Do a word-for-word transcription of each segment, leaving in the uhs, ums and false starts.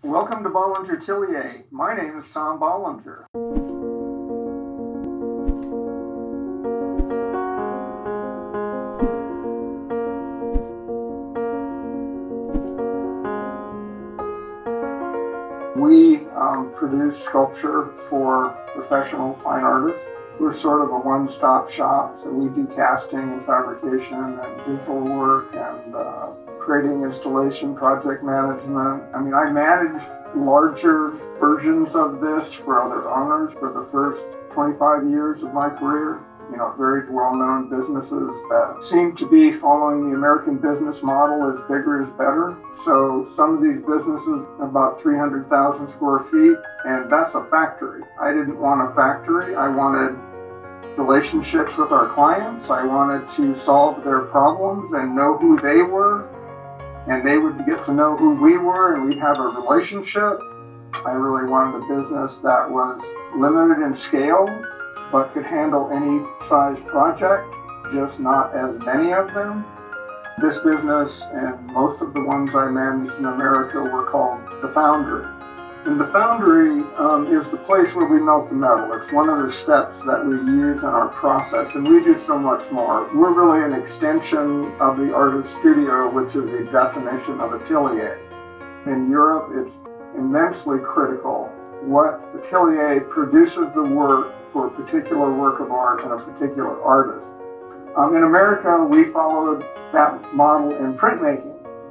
Welcome to Bollinger Atelier. My name is Tom Bollinger. We um, produce sculpture for professional fine artists. We're sort of a one-stop shop, so we do casting and fabrication and digital work and uh, creating installation, project management. I mean, I managed larger versions of this for other owners for the first twenty-five years of my career. You know, very well-known businesses that seem to be following the American business model as bigger is better. So some of these businesses about three hundred thousand square feet, and that's a factory. I didn't want a factory. I wanted relationships with our clients. I wanted to solve their problems and know who they were, and they would get to know who we were, and we'd have a relationship. I really wanted a business that was limited in scale, but could handle any size project, just not as many of them. This business and most of the ones I managed in America were called the foundry. And the foundry um, is the place where we melt the metal. It's one of the steps that we use in our process, and we do so much more. We're really an extension of the artist studio, which is the definition of atelier. In Europe, it's immensely critical. What atelier produces the work for a particular work of art and a particular artist. Um, in America, we followed that model in printmaking.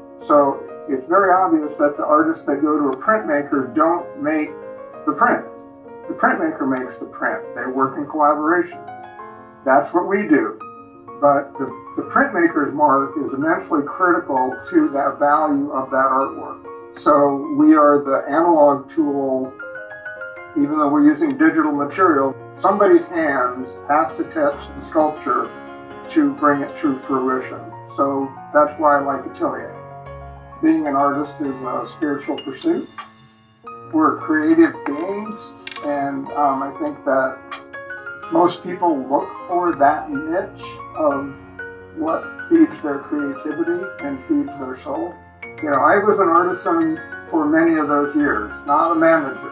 So it's very obvious that the artists that go to a printmaker don't make the print. The printmaker makes the print. They work in collaboration. That's what we do. But the, the printmaker's mark is immensely critical to that value of that artwork. So we are the analog tool. Even though we're using digital material, somebody's hands has to touch the sculpture to bring it to fruition. So that's why I like atelier. Being an artist is a spiritual pursuit. We're creative beings, and um, I think that most people look for that niche of what feeds their creativity and feeds their soul. You know, I was an artisan for many of those years, not a manager.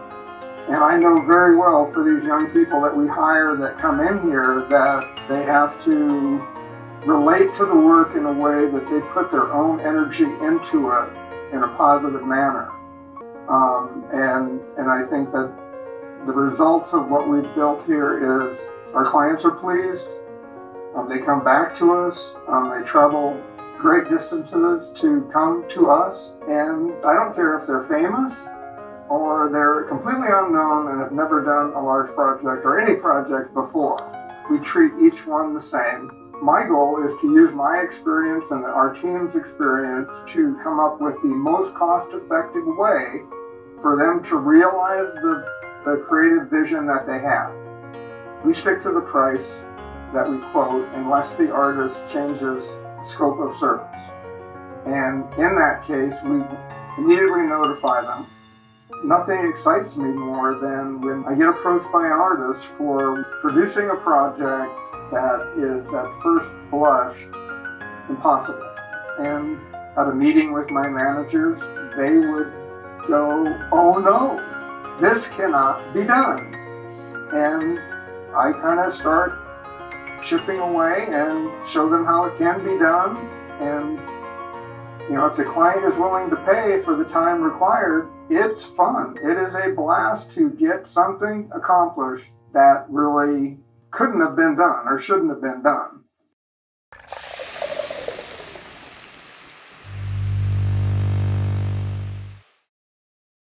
And I know very well for these young people that we hire that come in here that they have to relate to the work in a way that they put their own energy into it in a positive manner. Um, and, and I think that the results of what we've built here is our clients are pleased. Um, they come back to us. Um, they travel great distances to come to us. And I don't care if they're famous or they're completely unknown and have never done a large project or any project before. We treat each one the same. My goal is to use my experience and our team's experience to come up with the most cost-effective way for them to realize the, the creative vision that they have. We stick to the price that we quote unless the artist changes the scope of service. And in that case, we immediately notify them. Nothing excites me more than when I get approached by an artist for producing a project that is at first blush impossible. And at a meeting with my managers, they would go, "Oh no, this cannot be done." And I kind of start chipping away and show them how it can be done. And you know, if the client is willing to pay for the time required, it's fun. It is a blast to get something accomplished that really couldn't have been done or shouldn't have been done.